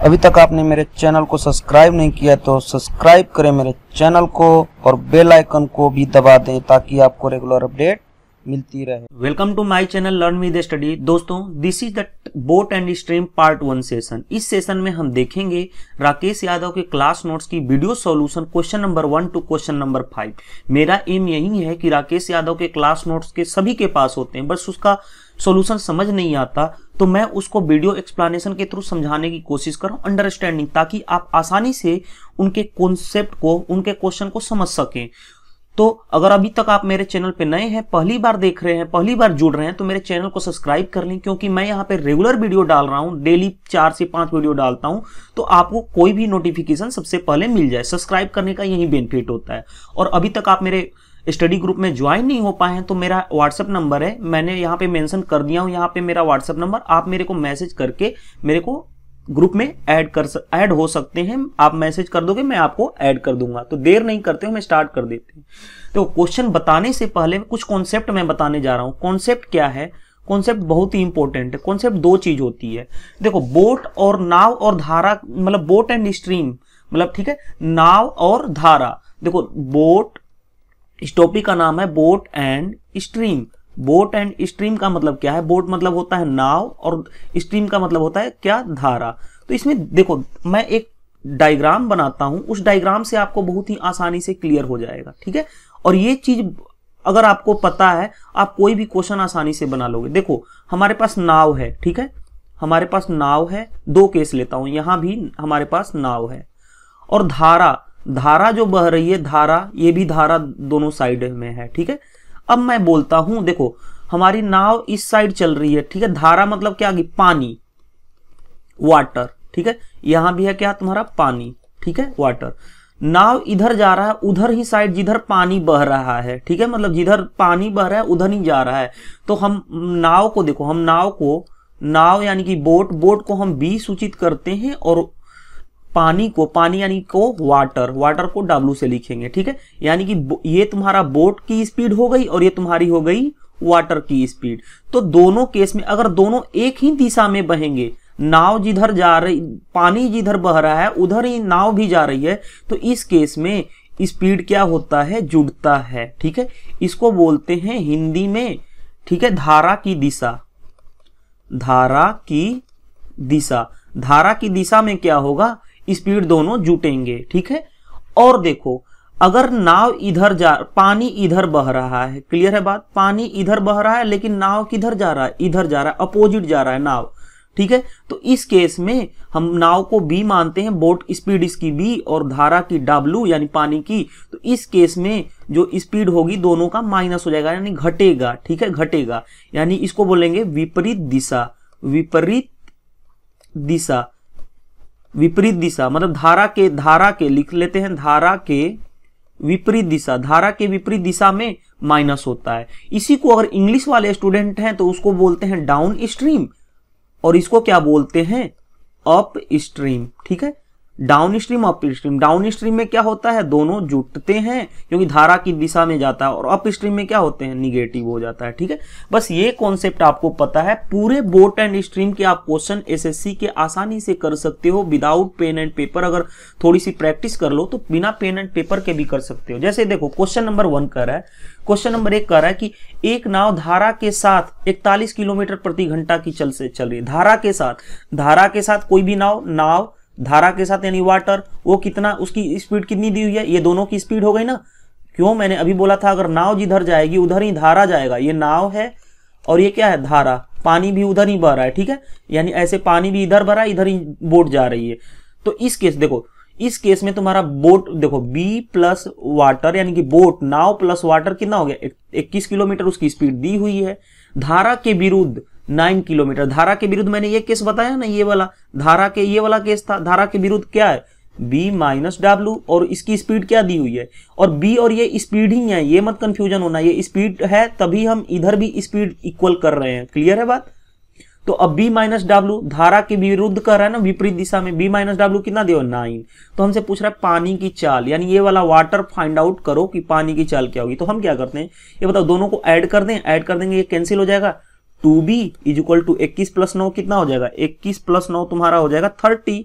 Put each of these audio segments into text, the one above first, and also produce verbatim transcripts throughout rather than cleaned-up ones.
अभी तक आपने मेरे चैनल को सब्सक्राइब नहीं किया तो सब्सक्राइब करें मेरे चैनल को और बेल आइकन को भी दबा दें ताकि आपको रेगुलर अपडेट मिलती रहे। Welcome to my channel learn with study. दोस्तों, this is the boat and stream part one session. इस सेशन में हम देखेंगे राकेश यादव के क्लास नोट्स की video solution question number one two question number five. मेरा एम यही है कि राकेश यादव के क्लास नोट्स के सभी के पास होते हैं, बस उसका सॉल्यूशन समझ नहीं आता तो मैं उसको वीडियो एक्सप्लेनेशन के थ्रू समझाने की कोशिश कर रहा हूं, अंडरस्टैंडिंग, ताकि आप आसानी से उनके कॉन्सेप्ट को, उनके क्वेश्चन को समझ सकें। तो अगर अभी तक आप मेरे चैनल पे नए हैं, पहली बार देख रहे हैं, पहली बार जुड़ रहे हैं, तो मेरे चैनल को सब्सक्राइब कर लें, क्योंकि मैं यहाँ पे रेगुलर वीडियो डाल रहा हूँ, डेली चार से पांच वीडियो डालता हूँ, तो आपको कोई भी नोटिफिकेशन सबसे पहले मिल जाए। सब्सक्राइब करने का यही बेनिफिट होता है। और अभी तक आप मेरे स्टडी ग्रुप में ज्वाइन नहीं हो पाए हैं तो मेरा व्हाट्सएप नंबर है, मैंने यहाँ पे मेंशन कर दिया हूँ, यहाँ पे मेरा व्हाट्सएप नंबर, आप मेरे को मैसेज करके मेरे को ग्रुप में ऐड कर ऐड हो सकते हैं। आप मैसेज कर दोगे, मैं आपको ऐड कर दूंगा। तो देर नहीं करते हो, मैं स्टार्ट कर देते हैं। तो क्वेश्चन बताने से पहले कुछ कॉन्सेप्ट मैं बताने जा रहा हूं। कॉन्सेप्ट क्या है? कॉन्सेप्ट बहुत ही इंपॉर्टेंट है। कॉन्सेप्ट दो चीज होती है। देखो, बोट और नाव और धारा, मतलब बोट एंड स्ट्रीम, मतलब ठीक है, नाव और धारा। देखो, बोट, इस टॉपिक का नाम है boat and stream. Boat and stream का मतलब क्या है? बोट मतलब होता है नाव और स्ट्रीम का मतलब होता है क्या? धारा। तो इसमें देखो, मैं एक डायग्राम बनाता हूं, उस डायग्राम से आपको बहुत ही आसानी से क्लियर हो जाएगा, ठीक है। और ये चीज अगर आपको पता है, आप कोई भी क्वेश्चन आसानी से बना लोगे। देखो, हमारे पास नाव है, ठीक है, हमारे पास नाव है। दो केस लेता हूं, यहां भी हमारे पास नाव है। और धारा, धारा जो बह रही है, धारा, ये भी धारा दोनों साइड में है, ठीक है। अब मैं बोलता हूं, देखो, हमारी नाव इस साइड चल रही है, ठीक है। धारा मतलब क्या? पानी, वाटर, ठीक है। यहां भी है क्या? तुम्हारा पानी, ठीक है, वाटर। नाव इधर जा रहा है, उधर ही साइड जिधर पानी बह रहा है, ठीक है, मतलब जिधर पानी बह रहा है उधर ही जा रहा है। तो हम नाव को, देखो, हम नाव को, नाव यानी कि बोट, बोट को हम बी सूचित करते हैं, और पानी को, पानी यानी को वाटर, वाटर को डब्ल्यू से लिखेंगे, ठीक है। यानी कि ये तुम्हारा बोट की स्पीड हो गई और ये तुम्हारी हो गई वाटर की स्पीड। तो दोनों केस में अगर दोनों एक ही दिशा में बहेंगे, नाव जिधर जा रही, पानी जिधर बह रहा है उधर ही नाव भी जा रही है, तो इस केस में स्पीड क्या होता है? जुड़ता है, ठीक है। इसको बोलते हैं हिंदी में, ठीक है, धारा की दिशा। धारा की दिशा, धारा की दिशा में क्या होगा? स्पीड दोनों जुटेंगे, ठीक है। और देखो, अगर नाव इधर जा, पानी इधर बह रहा है, क्लियर है बात? पानी इधर बह रहा है लेकिन नाव किधर जा रहा है? इधर जा रहा है, अपोजिट जा रहा है नाव, ठीक है। तो इस केस में हम नाव को बी मानते हैं, बोट स्पीड इसकी बी और धारा की डब्ल्यू यानी पानी की। तो इस केस में जो स्पीड होगी दोनों का माइनस हो जाएगा, यानी घटेगा, ठीक है, घटेगा। यानी इसको बोलेंगे विपरीत दिशा। विपरीत दिशा, विपरीत दिशा मतलब धारा के, धारा के लिख लेते हैं, धारा के विपरीत दिशा, धारा के विपरीत दिशा में माइनस होता है। इसी को अगर इंग्लिश वाले स्टूडेंट हैं तो उसको बोलते हैं डाउन स्ट्रीम, और इसको क्या बोलते हैं? अप स्ट्रीम, ठीक है। Down stream, up stream. Down stream में क्या होता है? दोनों जुटते हैं क्योंकि धारा की दिशा में जाता है, और अप स्ट्रीम में क्या होते हैं? निगेटिव हो जाता है, ठीक है। बस ये कॉन्सेप्ट आपको पता है। पूरे बोट एंड स्ट्रीम के आप क्वेश्चन एसएससी के आसानी से कर सकते हो विदाउट पेन एंड पेपर। अगर थोड़ी सी प्रैक्टिस कर लो तो बिना पेन एंड पेपर के भी कर सकते हो। जैसे देखो, क्वेश्चन नंबर वन कर रहा है, क्वेश्चन नंबर एक कर रहा है कि एक नाव धारा के साथ इकतालीस किलोमीटर प्रति घंटा की चल से चल रही है। धारा के साथ, धारा के साथ कोई भी नाव, नाव धारा के साथ यानी वाटर, वो कितना, उसकी स्पीड कितनी दी हुई है? ये दोनों की स्पीड हो गई ना। क्यों? मैंने अभी बोला था अगर नाव जिधर जाएगी उधर ही धारा जाएगा। ये नाव है और ये क्या है? धारा। पानी भी उधर ही बह रहा है, ठीक है, यानी ऐसे पानी भी इधर बह रहा है, इधर ही बोट जा रही है। तो इस केस, देखो, इस केस में तुम्हारा बोट, देखो, बी प्लस वाटर यानी कि बोट, नाव प्लस वाटर कितना हो गया? इक्कीस किलोमीटर उसकी स्पीड दी हुई है। धारा के विरुद्ध नाइन किलोमीटर, धारा के विरुद्ध मैंने ये केस बताया ना, ये वाला धारा के, ये वाला केस था। धारा के विरुद्ध क्या है? बी माइनस डब्ल्यू, और इसकी स्पीड क्या दी हुई है? और बी और ये स्पीड ही है, ये मत कंफ्यूजन होना, ये स्पीड है तभी हम इधर भी स्पीड इक्वल कर रहे हैं, क्लियर है बात? तो अब बी माइनस डब्ल्यू धारा के विरुद्ध कर रहा है ना, विपरीत दिशा में। बी माइनस डब्ल्यू कितना दिया? नाइन। तो हमसे पूछ रहा है पानी की चाल, यानी ये वाला वाटर फाइंड आउट करो कि पानी की चाल क्या होगी। तो हम क्या करते हैं, ये बताओ, दोनों को ऐड कर दें, ऐड कर देंगे, ये कैंसिल हो जाएगा। Two B is equal to इक्कीस प्लस नौ कितना हो जाएगा? इक्कीस प्लस नौ तुम्हारा हो जाएगा थर्टी।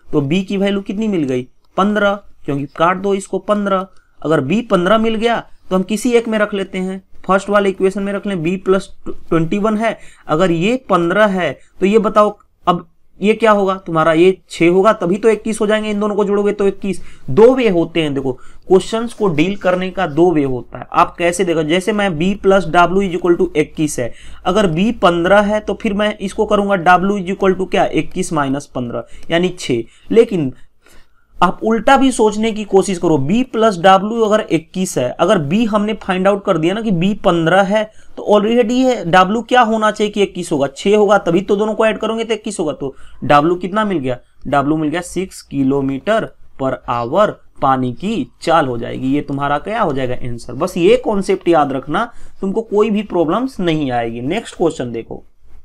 तो b की वैल्यू कितनी मिल गई, पंद्रह, क्योंकि काट दो इसको पंद्रह। अगर b पंद्रह मिल गया तो हम किसी एक में रख लेते हैं, फर्स्ट वाले इक्वेशन में रख लें, b प्लस ट्वेंटी वन है, अगर ये पंद्रह है तो ये बताओ अब ये क्या होगा तुम्हारा, ये छह होगा तभी तो इक्कीस हो जाएंगे, इन दोनों को जोड़ोगे तो इक्कीस। दो वे होते हैं, देखो क्वेश्चंस को डील करने का दो वे होता है। आप कैसे देखो, जैसे मैं b plus W is equal to इक्कीस है, अगर b पंद्रह है तो फिर मैं इसको करूंगा w इज इक्वल टू क्या, इक्कीस माइनस पंद्रह यानी छह। लेकिन आप उल्टा भी सोचने की कोशिश करो, b प्लस डब्ल्यू अगर इक्कीस है, अगर b हमने फाइंड आउट कर दिया ना कि b पंद्रह है, तो ऑलरेडी है w क्या होना चाहिए कि इक्कीस होगा, छह होगा तभी तो दोनों को ऐड करोगे तो इक्कीस होगा। तो w कितना मिल गया, w मिल गया सिक्स किलोमीटर पर आवर पानी की चाल हो जाएगी। ये तुम्हारा क्या हो जाएगा आंसर। बस ये कॉन्सेप्ट याद रखना, तुमको कोई भी प्रॉब्लम्स नहीं आएगी। नेक्स्ट क्वेश्चन देखो,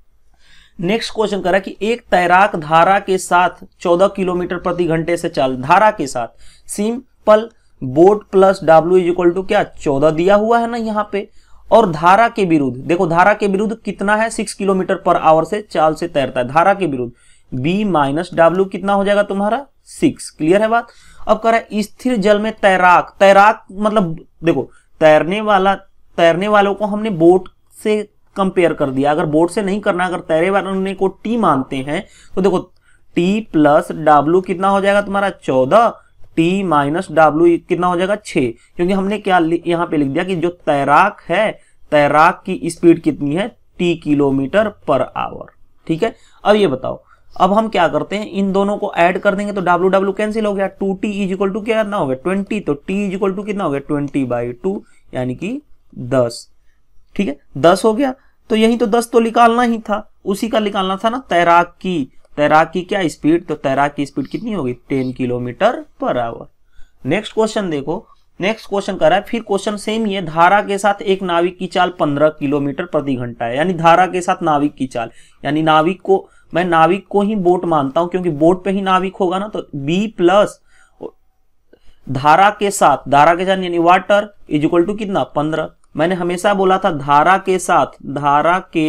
नेक्स्ट क्वेश्चन करा कि एक तैराक धारा के साथ चौदह किलोमीटर प्रति घंटे से चल, धारा के साथ, simple boat plus W is equal to क्या, चौदह दिया हुआ है ना यहाँ पे, और धारा के विरुद्ध, देखो धारा के विरुद्ध कितना है, सिक्स किलोमीटर पर आवर से चाल से तैरता है, धारा के विरुद्ध b माइनस डब्ल्यू कितना हो जाएगा तुम्हारा, सिक्स। क्लियर है बात। अब कह रहा है स्थिर जल में तैराक, तैराक मतलब देखो तैरने वाला, तैरने वालों को हमने बोट से कंपेयर कर दिया, अगर बोट से नहीं करना, अगर तैरे वाले को टी मानते हैं तो देखो t प्लस डब्ल्यू कितना हो जाएगा तुम्हारा चौदह, t माइनस डब्ल्यू कितना हो जाएगा छह, क्योंकि हमने क्या यहाँ पे लिख दिया कि जो तैराक है, तैराक की स्पीड कितनी है, t किलोमीटर पर आवर। ठीक है, अब ये बताओ, अब हम क्या करते हैं, इन दोनों को ऐड कर देंगे तो डब्ल्यू डब्ल्यू कैंसिल हो गया, two T is equal to क्या ना हो गया ट्वेंटी, तो t इज इक्वल टू कितना हो गया ट्वेंटी बाई टू यानी कि दस। ठीक है, दस हो गया, तो यही तो दस तो निकालना ही था, उसी का निकालना था ना तैराक की, तैराक की क्या स्पीड, तो तैराक की स्पीड कितनी होगी, ten kilometre per hour. Next question देखो, नेक्स्ट क्वेश्चन कर रहा है, फिर क्वेश्चन सेम ही है, धारा के साथ एक नाविक की चाल पंद्रह किलोमीटर प्रति घंटा है, यानी धारा के साथ नाविक की चाल, यानी नाविक को, मैं नाविक को ही बोट मानता हूं क्योंकि बोट पे ही नाविक होगा ना, तो b प्लस धारा के साथ, धारा के साथ यानी वाटर इज इक्वल टू कितना पंद्रह। मैंने हमेशा बोला था धारा के साथ, धारा के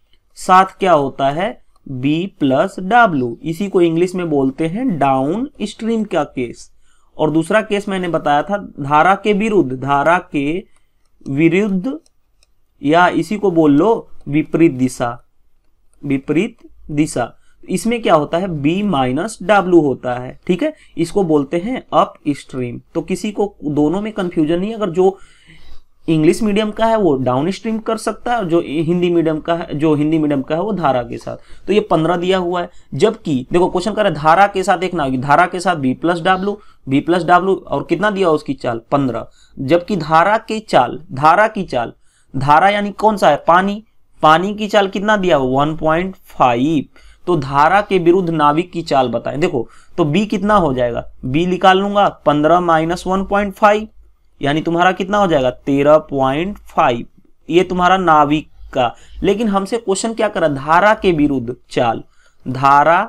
साथ क्या होता है b प्लस डब्ल्यू, इसी को इंग्लिश में बोलते हैं डाउन स्ट्रीम का केस। और दूसरा केस मैंने बताया था धारा के विरुद्ध, धारा के विरुद्ध या इसी को बोल लो विपरीत दिशा, विपरीत दिशा, इसमें क्या होता है b माइनस डब्ल्यू होता है। ठीक है, इसको बोलते हैं अप स्ट्रीम। तो किसी को दोनों में कंफ्यूजन नहीं, अगर जो इंग्लिश मीडियम का है वो डाउन स्ट्रीम कर सकता है, और जो हिंदी मीडियम का है, जो हिंदी मीडियम का है वो धारा के साथ। तो ये पंद्रह दिया हुआ है, जबकि देखो क्वेश्चन कर रहा है धारा के साथ एक नाविक, धारा के साथ b plus W, b plus W और कितना दिया उसकी चाल पंद्रह, जबकि धारा की चाल, धारा की चाल, धारा यानी कौन सा है पानी, पानी की चाल कितना दिया वन पॉइंट फाइव, तो धारा के विरुद्ध नाविक की चाल बताएं। देखो तो b कितना हो जाएगा, b निकाल लूंगा पंद्रह माइनस वन पॉइंट फाइव यानी तुम्हारा कितना हो जाएगा तेरह पॉइंट फाइव, ये तुम्हारा नाविक का। लेकिन हमसे क्वेश्चन क्या कर रहा है, धारा के विरुद्ध चाल, धारा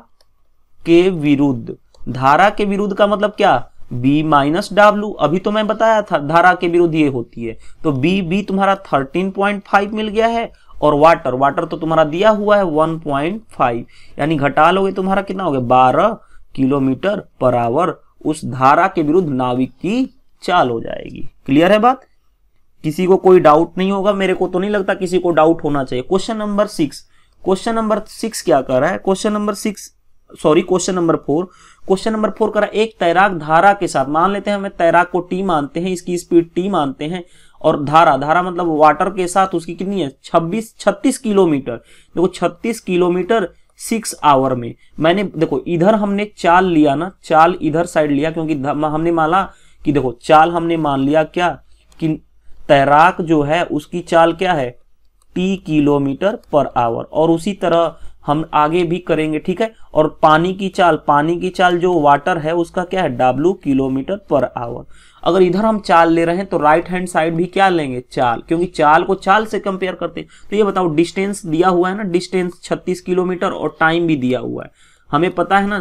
के विरुद्ध, धारा के विरुद्ध का मतलब क्या b माइनस डब्ल्यू, अभी तो मैं बताया था धारा के विरुद्ध ये होती है, तो b b तुम्हारा थर्टीन पॉइंट फाइव मिल गया है, और वाटर, वाटर तो तुम्हारा दिया हुआ है वन पॉइंट फाइव, यानी घटा लोगे तुम्हारा कितना हो गया बारह किलोमीटर पर आवर, उस धारा के विरुद्ध नाविक की चाल हो जाएगी। क्लियर है बात, किसी को कोई डाउट नहीं होगा, मेरे को तो नहीं लगता किसी को डाउट होना चाहिए। Question number six, question number six क्या कर रहा है, question number six sorry question number four, question number four कर रहा है, एक तैराक धारा के साथ, मान लेते हैं हमें तैराक को टी मानते हैं, इसकी स्पीड टी मानते हैं, और धारा, धारा मतलब वाटर के साथ उसकी कितनी है छब्बीस छत्तीस किलोमीटर, देखो छत्तीस किलोमीटर सिक्स आवर में। मैंने देखो इधर हमने चाल लिया ना, चाल इधर साइड लिया क्योंकि हमने माना कि देखो चाल हमने मान लिया क्या कि तैराक जो है उसकी चाल क्या है टी किलोमीटर पर आवर, और उसी तरह हम आगे भी करेंगे। ठीक है, और पानी की चाल, पानी की चाल जो वाटर है उसका क्या है डब्ल्यू किलोमीटर पर आवर। अगर इधर हम चाल ले रहे हैं तो राइट हैंड साइड भी क्या लेंगे चाल, क्योंकि चाल को चाल से कंपेयर करते हैं। तो ये बताओ डिस्टेंस दिया हुआ है ना, डिस्टेंस छत्तीस किलोमीटर और टाइम भी दिया हुआ है, हमें पता है ना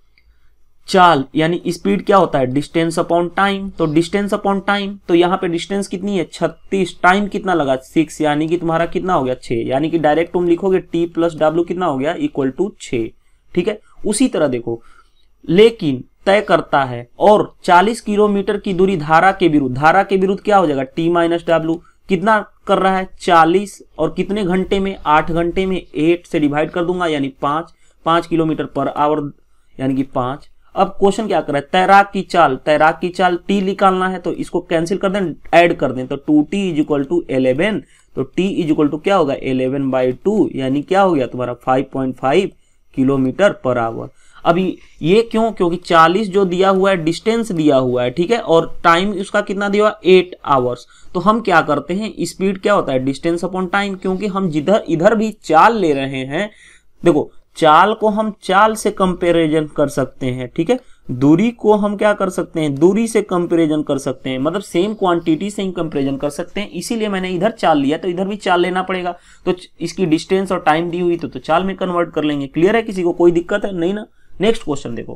चाल यानी स्पीड क्या होता है डिस्टेंस अपॉन टाइम, तो डिस्टेंस अपॉन टाइम, तो यहाँ पे डिस्टेंस कितनी है छत्तीस, टाइम कितना लगा सिक्स, यानी कि तुम्हारा कितना हो गया छह, यानी कि डायरेक्ट तुम लिखोगे टी प्लस डब्ल्यू कितना हो गया इक्वल टू छह। ठीक है, उसी तरह देखो लेकिन तय करता है, और चालीस किलोमीटर की दूरी धारा के विरुद्ध, धारा के विरुद्ध क्या हो जाएगा टी माइनस डब्ल्यू, कितना कर रहा है चालीस, और कितने घंटे में, आठ घंटे में, आठ से डिवाइड कर दूंगा यानी पांच, पांच किलोमीटर पर आवर यानी कि पांच। अब क्वेश्चन क्या कर रहा है, तैराक की चाल, तैराक की चाल टी निकालना है, तो इसको कैंसिल कर दें, ऐड कर दें, तो two T is equal to eleven, तो टी इज इक्वल टू क्या होगा इलेवन बाई टू, यानी क्या हो गया तुम्हारा five point five kilometre per hour. अभी ये क्यों, क्योंकि चालीस जो दिया हुआ है डिस्टेंस दिया हुआ है, ठीक है, और टाइम उसका कितना दिया हुआ है एट आवर्स। तो हम क्या करते हैं, स्पीड क्या होता है डिस्टेंस अपॉन टाइम, क्योंकि हम जिधर इधर भी चाल ले रहे हैं, देखो चाल को हम चाल से कंपैरिजन कर सकते हैं, ठीक है, दूरी को हम क्या कर सकते हैं, दूरी से कंपैरिजन कर सकते हैं, मतलब सेम क्वांटिटी से ही कंपैरिजन कर सकते हैं। इसीलिए मैंने इधर चाल लिया, तो इधर भी चाल लेना पड़ेगा, तो इसकी डिस्टेंस और टाइम दी हुई तो, तो चाल में कन्वर्ट कर लेंगे। क्लियर है, किसी को कोई दिक्कत है नहीं ना। नेक्स्ट क्वेश्चन देखो,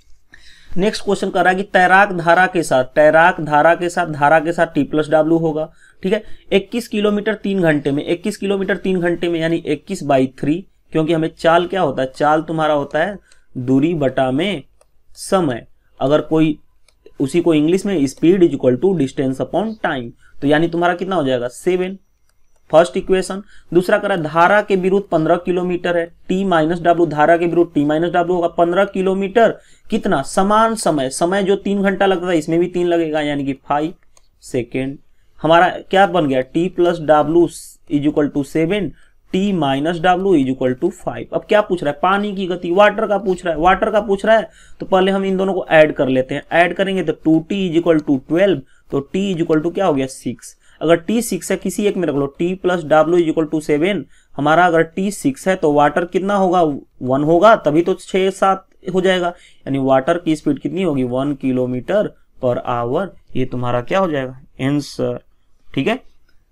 नेक्स्ट क्वेश्चन कर रहा है कि तैराक धारा के साथ, तैराक धारा के साथ, धारा के साथ टी प्लस डब्ल्यू होगा, ठीक है, इक्कीस किलोमीटर तीन घंटे में, इक्कीस किलोमीटर तीन घंटे में यानी इक्कीस बाई थ्री, क्योंकि हमें चाल क्या होता है, चाल तुम्हारा होता है दूरी बटा में समय, अगर कोई उसी को इंग्लिश में speed is equal to distance upon time, तो यानी तुम्हारा कितना हो जाएगा सेवन, फर्स्ट इक्वेशन। दूसरा करा धारा के विरुद्ध पंद्रह किलोमीटर है, टी माइनस डब्ल्यू, धारा के विरुद्ध टी माइनस डब्ल्यू होगा पंद्रह किलोमीटर, कितना समान समय, समय जो तीन घंटा लगता है इसमें भी तीन लगेगा यानी कि फाइव सेकेंड। हमारा क्या बन गया, T plus W is equal to seven, T minus W is equal to five. अब क्या पूछ रहा है, पानी की गति, वाटर का पूछ रहा है, वाटर का पूछ रहा है, तो पहले हम इन दोनों को ऐड कर लेते हैं, ऐड करेंगे तो two T is equal to twelve, तो टी इज इक्वल टू क्या हो गया सिक्स। अगर टी सिक्स है किसी एक में रख लो, T plus W is equal to seven, हमारा अगर टी सिक्स है तो वाटर कितना होगा वन होगा, तभी तो छह सात हो जाएगा, यानी वाटर की स्पीड कितनी होगी वन किलोमीटर पर आवर। ये तुम्हारा क्या हो जाएगा आंसर, ठीक है।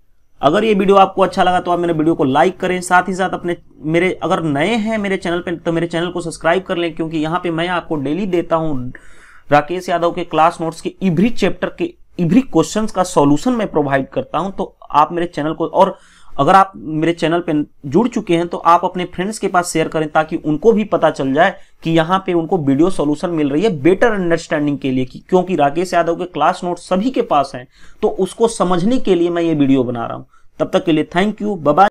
अगर ये वीडियो आपको अच्छा लगा तो आप मेरे वीडियो को लाइक करें, साथ ही साथ अपने मेरे अगर नए हैं मेरे चैनल पे तो मेरे चैनल को सब्सक्राइब कर लें, क्योंकि यहाँ पे मैं आपको डेली देता हूँ राकेश यादव के क्लास नोट्स के एवरी चैप्टर के एवरी क्वेश्चंस का सॉल्यूशन मैं प्रोवाइड करता हूं। तो आप मेरे चैनल को, और अगर आप मेरे चैनल पे जुड़ चुके हैं तो आप अपने फ्रेंड्स के पास शेयर करें, ताकि उनको भी पता चल जाए कि यहाँ पे उनको वीडियो सॉल्यूशन मिल रही है बेटर अंडरस्टैंडिंग के लिए, क्योंकि राकेश यादव के क्लास नोट्स सभी के पास हैं, तो उसको समझने के लिए मैं ये वीडियो बना रहा हूं। तब तक के लिए थैंक यू, बाय बाय।